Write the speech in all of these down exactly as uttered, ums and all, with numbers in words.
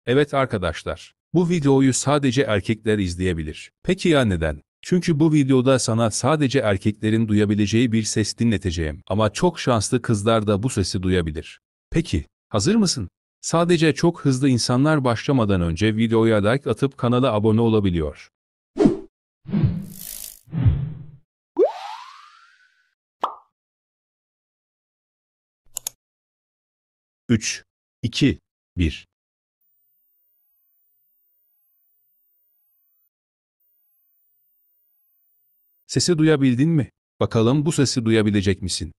Evet arkadaşlar, bu videoyu sadece erkekler izleyebilir. Peki ya neden? Çünkü bu videoda sana sadece erkeklerin duyabileceği bir ses dinleteceğim. Ama çok şanslı kızlar da bu sesi duyabilir. Peki, hazır mısın? Sadece çok hızlı insanlar başlamadan önce videoya like atıp kanala abone olabiliyor. üç, iki, bir. Sesi duyabildin mi? Bakalım bu sesi duyabilecek misin?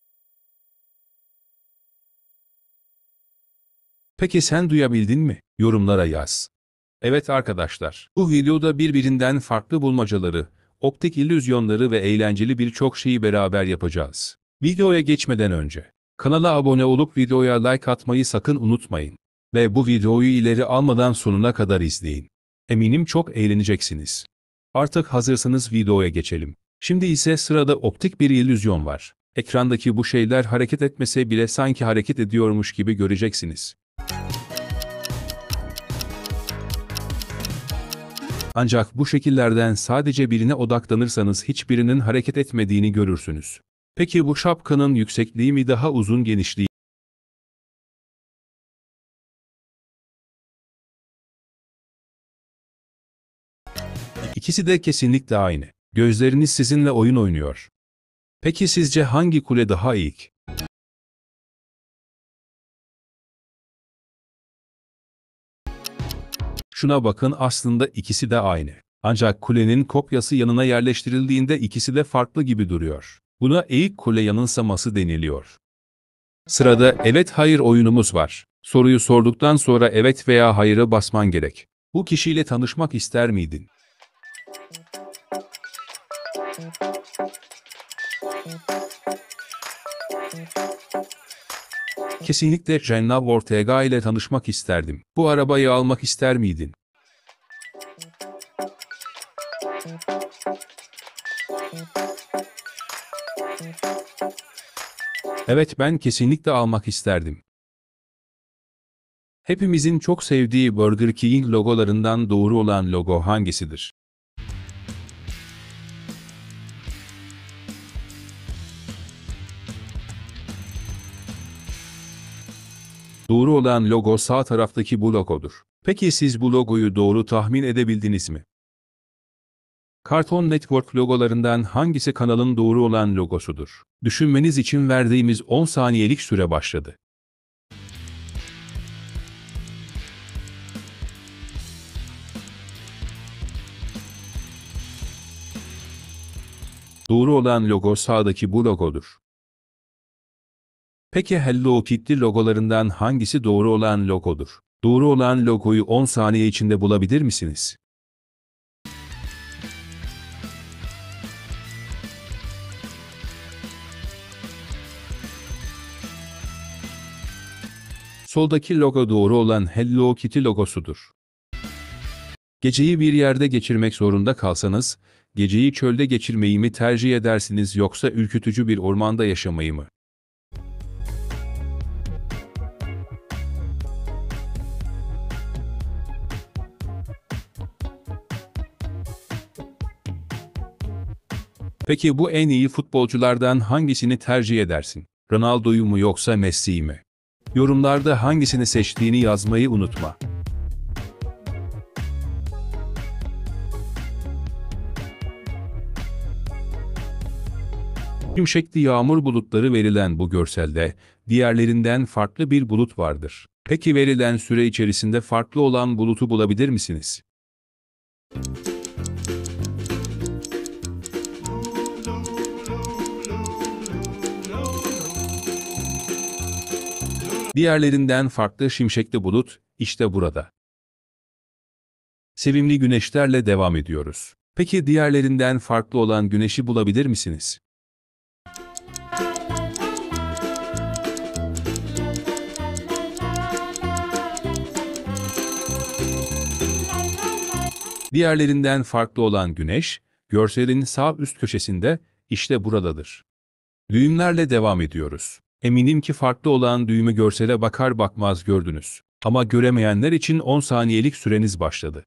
Peki sen duyabildin mi? Yorumlara yaz. Evet arkadaşlar, bu videoda birbirinden farklı bulmacaları, optik illüzyonları ve eğlenceli birçok şeyi beraber yapacağız. Videoya geçmeden önce, kanala abone olup videoya like atmayı sakın unutmayın. Ve bu videoyu ileri almadan sonuna kadar izleyin. Eminim çok eğleneceksiniz. Artık hazırsanız videoya geçelim. Şimdi ise sırada optik bir illüzyon var. Ekrandaki bu şeyler hareket etmese bile sanki hareket ediyormuş gibi göreceksiniz. Ancak bu şekillerden sadece birine odaklanırsanız hiçbirinin hareket etmediğini görürsünüz. Peki bu şapkanın yüksekliği mi daha uzun, genişliği? İkisi de kesinlikle aynı. Gözleriniz sizinle oyun oynuyor. Peki sizce hangi kule daha iyi? Şuna bakın, aslında ikisi de aynı. Ancak kulenin kopyası yanına yerleştirildiğinde ikisi de farklı gibi duruyor. Buna eğik kule yanılsaması deniliyor. Sırada evet hayır oyunumuz var. Soruyu sorduktan sonra evet veya hayır'a basman gerek. Bu kişiyle tanışmak ister miydin? Kesinlikle Jenna Ortega ile tanışmak isterdim. Bu arabayı almak ister miydin? Evet, ben kesinlikle almak isterdim. Hepimizin çok sevdiği Burger King logolarından doğru olan logo hangisidir? Doğru olan logo sağ taraftaki bu logodur. Peki siz bu logoyu doğru tahmin edebildiniz mi? Cartoon Network logolarından hangisi kanalın doğru olan logosudur? Düşünmeniz için verdiğimiz on saniyelik süre başladı. Doğru olan logo sağdaki bu logodur. Peki Hello Kitty logolarından hangisi doğru olan logodur? Doğru olan logoyu on saniye içinde bulabilir misiniz? Soldaki logo doğru olan Hello Kitty logosudur. Geceyi bir yerde geçirmek zorunda kalsanız, geceyi çölde geçirmeyi mi tercih edersiniz yoksa ürkütücü bir ormanda yaşamayı mı? Peki bu en iyi futbolculardan hangisini tercih edersin? Ronaldo'yu mu yoksa Messi'yi mi? Yorumlarda hangisini seçtiğini yazmayı unutma. Şimşekli yağmur bulutları verilen bu görselde, diğerlerinden farklı bir bulut vardır. Peki verilen süre içerisinde farklı olan bulutu bulabilir misiniz? Diğerlerinden farklı şimşekli bulut, işte burada. Sevimli güneşlerle devam ediyoruz. Peki diğerlerinden farklı olan güneşi bulabilir misiniz? Diğerlerinden farklı olan güneş, görselin sağ üst köşesinde, işte buradadır. Düğümlerle devam ediyoruz. Eminim ki farklı olan düğümü görsele bakar bakmaz gördünüz. Ama göremeyenler için on saniyelik süreniz başladı.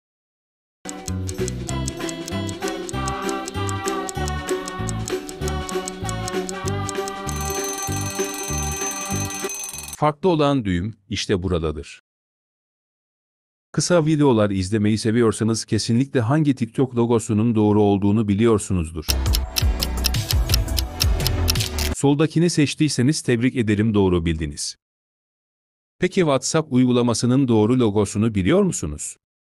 Farklı olan düğüm işte buradadır. Kısa videolar izlemeyi seviyorsanız kesinlikle hangi TikTok logosunun doğru olduğunu biliyorsunuzdur. Soldakini seçtiyseniz tebrik ederim, doğru bildiniz. Peki WhatsApp uygulamasının doğru logosunu biliyor musunuz?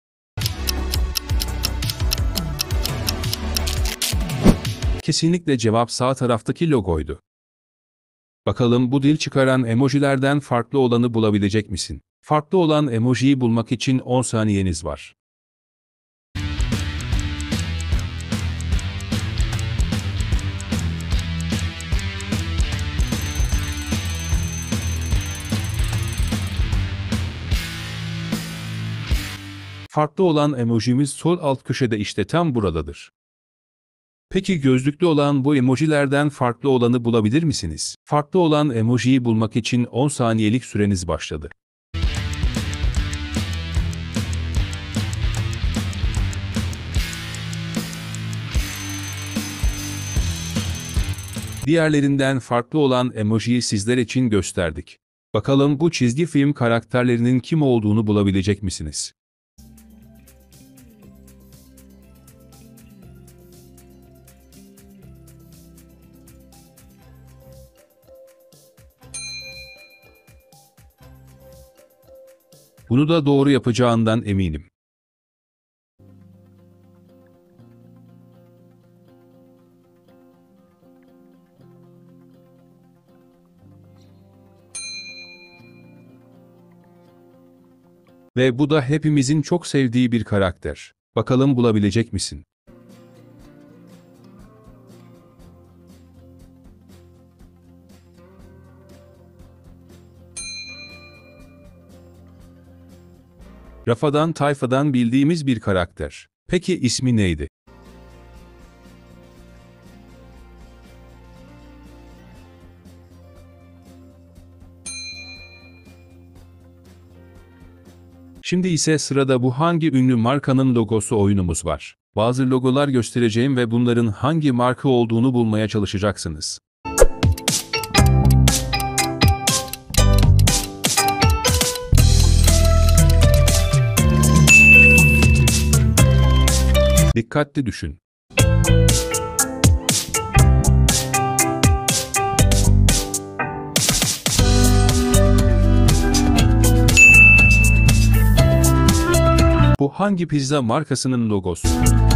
Kesinlikle cevap sağ taraftaki logoydu. Bakalım bu dil çıkaran emojilerden farklı olanı bulabilecek misin? Farklı olan emojiyi bulmak için on saniyeniz var. Farklı olan emojimiz sol alt köşede, işte tam buradadır. Peki gözlüklü olan bu emojilerden farklı olanı bulabilir misiniz? Farklı olan emojiyi bulmak için on saniyelik süreniz başladı. Diğerlerinden farklı olan emojiyi sizler için gösterdik. Bakalım bu çizgi film karakterlerinin kim olduğunu bulabilecek misiniz? Bunu da doğru yapacağından eminim. Ve bu da hepimizin çok sevdiği bir karakter. Bakalım bulabilecek misin? Rafadan Tayfa'dan bildiğimiz bir karakter. Peki ismi neydi? Şimdi ise sırada bu hangi ünlü markanın logosu oyunumuz var. Bazı logolar göstereceğim ve bunların hangi marka olduğunu bulmaya çalışacaksınız. Dikkatli düşün. Bu hangi pizza markasının logosu?